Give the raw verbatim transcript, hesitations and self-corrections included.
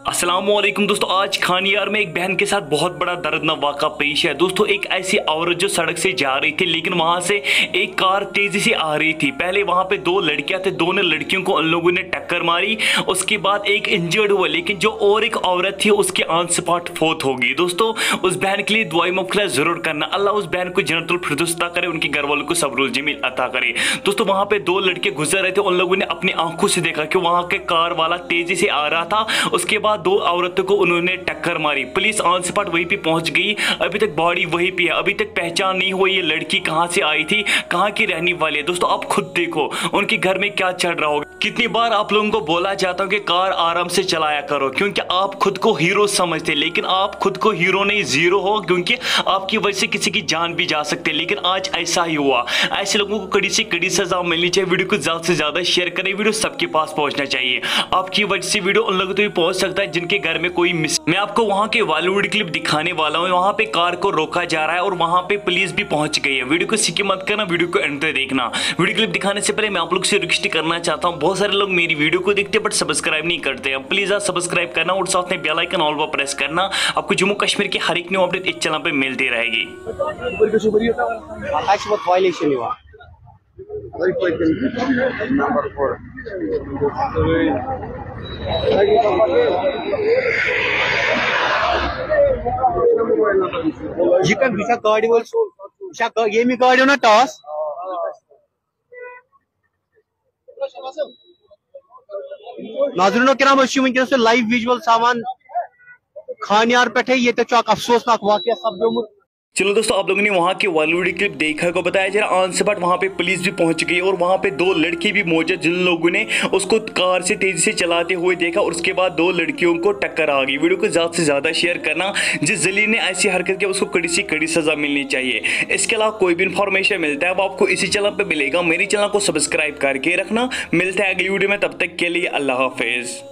अस्सलामुअलैकुम दोस्तों, आज खानियार में एक बहन के साथ बहुत बड़ा दर्दनाक वाक़ा पेश है। दोस्तों, एक ऐसी औरत जो सड़क से जा रही थी, लेकिन वहां से एक कार तेजी से आ रही थी। पहले वहां पे दो लड़कियां थे, दोनों लड़कियों को उन लोगों ने टक्कर मारी। उसके बाद एक इंजर्ड हुआ, लेकिन जो और एक औरत थी उसकी ऑन स्पॉट फौत हो गई। दोस्तों, उस बहन के लिए दुआई मुफ्त जरूर करना। अल्लाह उस बहन को जन्नतुल फिरदौस अता करे, उनके घर वालों को सब्रुल जमील अता करे। दोस्तों, वहां पे दो लड़के गुजर रहे थे, उन लोगों ने अपनी आंखों से देखा कि वहां के कार वाला तेजी से आ रहा था। उसके बाद दो औरतों को उन्होंने टक्कर मारी। पुलिस ऑन स्पॉट वहीं पे पहुंच गई। अभी तक बॉडी वहीं पे है, अभी तक पहचान नहीं हुई ये लड़की कहां से आई थी, कहां की रहने वाली है। दोस्तों, आप खुद देखो उनके घर में क्या चल रहा होगा। कितनी बार आप लोगों को बोला जाता हूं कि कार आराम से चलाया करो, क्योंकि आप खुद को हीरो समझते, लेकिन आप खुद को हीरो नहीं जीरो हो, क्योंकि आपकी वजह से किसी की जान भी जा सकती है। लेकिन आज ऐसा ही हुआ। ऐसे लोगों को कड़ी से कड़ी सजा मिलनी चाहिए। वीडियो को ज्यादा से ज्यादा शेयर करें, वीडियो सबके पास पहुंचना चाहिए। आपकी वजह से वीडियो उन लोगों तक भी पहुंच सकता है जिनके घर में कोई मिस। मैं आपको वहां के बॉलीवुड क्लिप दिखाने वाला हूं। वहां पे कार को रोका जा रहा है और वहां पे पुलिस भी पहुंच गई है। वीडियो को स्किप मत करना, वीडियो को एंड तक देखना। वीडियो क्लिप दिखाने से पहले मैं आप लोग से रिक्वेस्ट करना चाहता हूं, बहुत सारे लोग मेरी वीडियो को देखते हैं बट सब्सक्राइब नहीं करते हैं। प्लीज आप सब्सक्राइब करना और साथ में बेल आइकन ऑल पर प्रेस करना। आपको जम्मू कश्मीर की हर एक न्यू अपडेट इस चैनल पे मिलती रहेगी। यह कर बह गाड़ी वो ये गाड़ियों ना टॉस नाज़रीनो किराम वुनकस लाइव विजुअल सामान खानियार पे ये अफसोसनाक वाक़या सपदोमुत। चलो दोस्तों, आप लोगों ने वहां के बॉलीवुड क्लिप देखा को बताया जरा ऑन स्पॉट वहां पे पुलिस भी पहुंच गई और वहां पे दो लड़के भी मौजूद, जिन लोगों ने उसको कार से तेजी से चलाते हुए देखा और उसके बाद दो लड़कियों को टक्कर आ गई। वीडियो को ज्यादा से ज्यादा शेयर करना। जिस जलील ने ऐसी हरकत की उसको कड़ी से कड़ी सजा मिलनी चाहिए। इसके अलावा कोई भी इंफॉर्मेशन मिलता है वो आपको इसी चैनल पर मिलेगा। मेरी चैनल को सब्सक्राइब करके रखना। मिलता है अगली वीडियो में, तब तक के लिए अल्लाह हाफिज।